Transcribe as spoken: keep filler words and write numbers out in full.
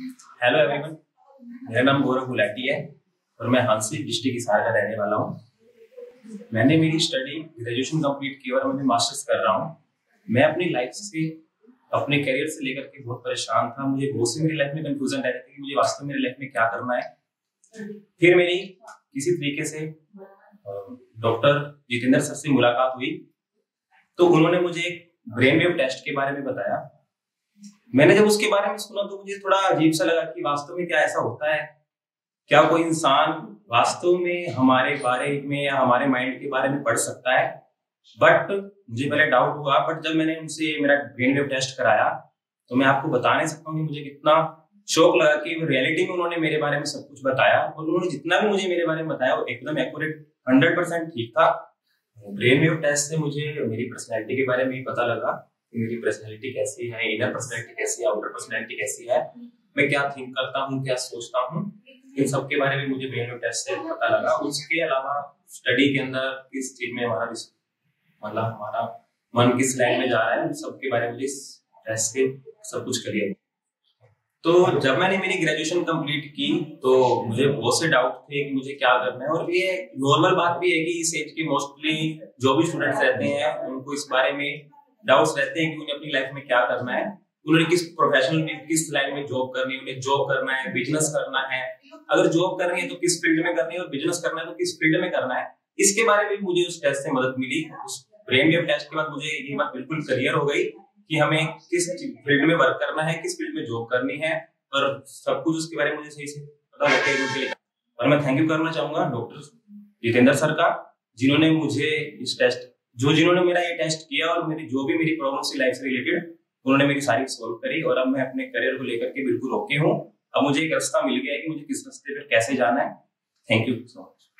Hello everyone, मेरा नाम गौरव गुलाटी है और मैं हांसी डिस्ट्रिक्ट हिसार का रहने वाला हूँ। मैंने मेरी स्टडी ग्रेजुएशन कंप्लीट की और मैं मास्टर्स कर रहा हूँ। मैं अपनी लाइफ से, अपने करियर से लेकर के बहुत परेशान था। मुझे बहुत सी मेरी लाइफ में कंफ्यूजन रह रही थी कि मुझे वास्तव में मेरी लाइफ में क्या करना है। फिर मेरी किसी तरीके से डॉक्टर जितेंद्र सर से मुलाकात हुई, तो उन्होंने मुझे एक ब्रेन वेव टेस्ट के बारे में बताया। मैंने जब उसके बारे में सुना तो मुझे थोड़ा अजीब सा लगा कि वास्तव में क्या ऐसा होता है, क्या कोई इंसान वास्तव में हमारे बारे में या हमारे माइंड के बारे में पढ़ सकता है। बट मुझे पहले डाउट हुआ, बट जब मैंने उनसे मेरा ब्रेन वेव टेस्ट कराया तो मैं आपको बता नहीं सकता हूँ कि मुझे कितना शौक लगा कि रियलिटी में उन्होंने मेरे बारे में सब कुछ बताया और उन्होंने जितना भी मुझे मेरे बारे में बताया वो एकदम एक्यूरेट हंड्रेड परसेंट ठीक था। ब्रेन वेव टेस्ट से मुझे मेरी पर्सनैलिटी के बारे में भी पता लगा, मेरी पर्सनैलिटी कैसी है, इनर पर्सनैलिटी कैसी है, आउटर पर्सनैलिटी कैसी है, मैं क्या थिंक करता हूँ, क्या सोचता हूँ, इन सब के बारे में मुझे ब्रेन वेव टेस्ट से पता लगा। उसके अलावा स्टडी के अंदर किस चीज में हमारा मतलब हमारा मन किस लाइन में जा रहा है, उन सब के बारे में इस टेस्ट के सब कुछ करिए। तो जब मैंने मेरी ग्रेजुएशन कंप्लीट की तो मुझे बहुत से डाउट थे कि मुझे क्या करना है, और ये नॉर्मल बात भी है कि इस एज के मोस्टली जो भी स्टूडेंट्स रहते हैं उनको इस बारे में डाउट्स रहते हैं कि उन्हें अपनी लाइफ में क्या करना है, उन्हें किस प्रोफेशन में, किस लाइन में जॉब करनी है, उन्हें जॉब करना है, बिजनेस करना है, अगर जॉब करनी है तो किस फील्ड में करनी है, और बिजनेस करना है तो किस फील्ड में करना है। इसके बारे में मुझे उस टेस्ट से मदद मिली। उस ब्रेन वेव टेस्ट के बाद मुझे ये बात बिल्कुल क्लियर हो गई कि हमें किस फील्ड में वर्क करना है, किस फील्ड में जॉब करनी है, और सब कुछ उसके बारे में मुझे सही से पता लग गया। और मैं थैंक यू करना चाहूंगा डॉक्टर जितेंद्र सर का, जिन्होंने मुझे इस टेस्ट जो जिन्होंने मेरा ये टेस्ट किया और मेरी जो भी मेरी प्रॉब्लम थी लाइफ से रिलेटेड, उन्होंने मेरी सारी सॉल्व करी और अब मैं अपने करियर को लेकर के बिल्कुल ओके हूँ। अब मुझे एक रास्ता मिल गया है कि मुझे किस रास्ते पर कैसे जाना है। Thank you so much.